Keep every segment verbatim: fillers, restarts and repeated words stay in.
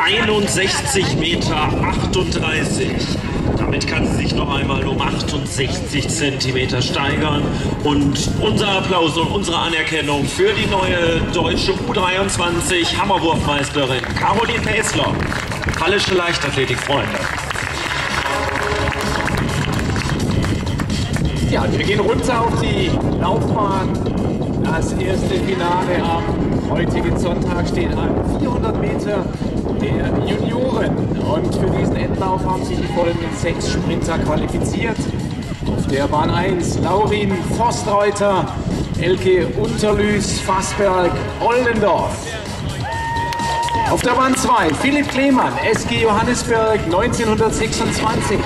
einundsechzig Meter achtunddreißig. Damit kann sie sich noch einmal um achtundsechzig Zentimeter steigern. Und unser Applaus und unsere Anerkennung für die neue deutsche U dreiundzwanzig Hammerwurfmeisterin Caroline Päsler. Hallische Leichtathletik-Freunde. Ja, wir gehen runter auf die Laufbahn. Das erste Finale am heutigen Sonntag steht an. vierhundert Meter der Junioren. Und für diesen Endlauf haben sich die folgenden sechs Sprinter qualifiziert. Auf der Bahn eins Laurin Forstreuter, Elke Unterlüß, Fassberg, Ollendorf. Auf der Bahn zwei Philipp Klemann, S G Johannesberg neunzehnhundertsechsundzwanzig.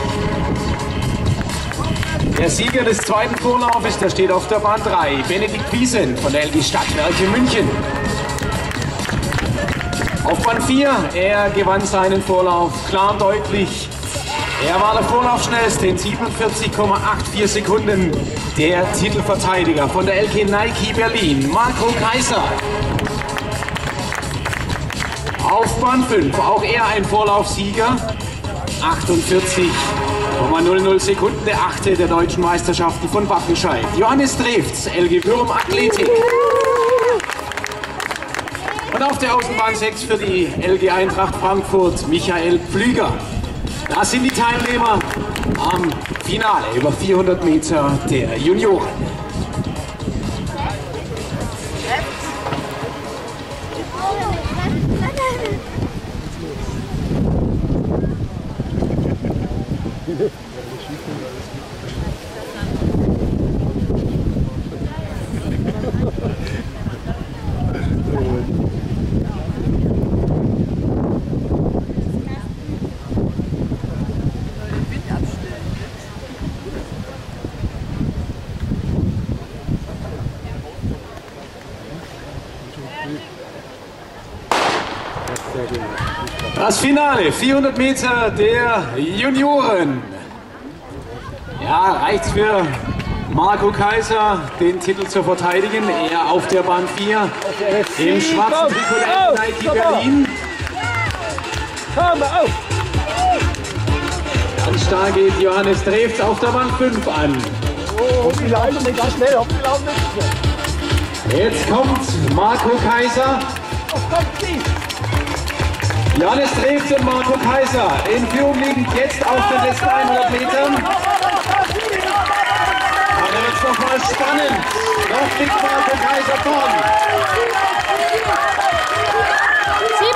Der Sieger des zweiten Vorlaufes, der steht auf der Bahn drei, Benedikt Wiesen von der L G Stadtwerke München. Auf Bahn vier, er gewann seinen Vorlauf klar und deutlich. Er war der Vorlaufschnellste in siebenundvierzig Komma vierundachtzig Sekunden. Der Titelverteidiger von der L G Nike Berlin, Marco Kaiser. Auf Bahn fünf, auch er ein Vorlaufsieger, achtundvierzig Komma null null Sekunden, der achte der deutschen Meisterschaften von Wattenscheid. Johannes Trefts, L G Würm Athletik. Und auf der Außenbahn sechs für die L G Eintracht Frankfurt, Michael Pflüger. Das sind die Teilnehmer am Finale über vierhundert Meter der Junioren. Das Finale, vierhundert Meter der Junioren. Ja, reicht's für Marco Kaiser, den Titel zu verteidigen. Er auf der Bahn vier im schwarzen Trikot der Nike Berlin. Ganz stark geht Johannes Trefts auf der Bahn fünf an. Jetzt kommt Marco Kaiser. Johannes Trefts und Marco Kaiser in Führung liegend jetzt auf den letzten hundert Metern. Aber da wird es nochmal spannend. Noch liegt Marco Kaiser vorn. Sieh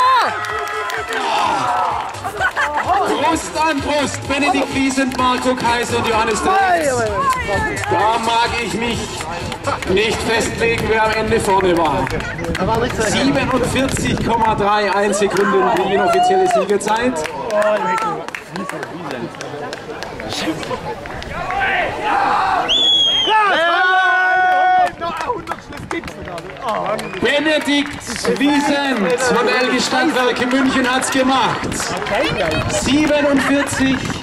Marco! Brust an Brust, Benedikt Wiesen, Marco Kaiser und Johannes Trefts. Da mag ich mich nicht festlegen, wer am Ende vorne war. siebenundvierzig Komma einunddreißig Sekunden die inoffizielle Siegerzeit. Benedikt Wiesen von der L G Stadtwerke München hat's gemacht. siebenundvierzig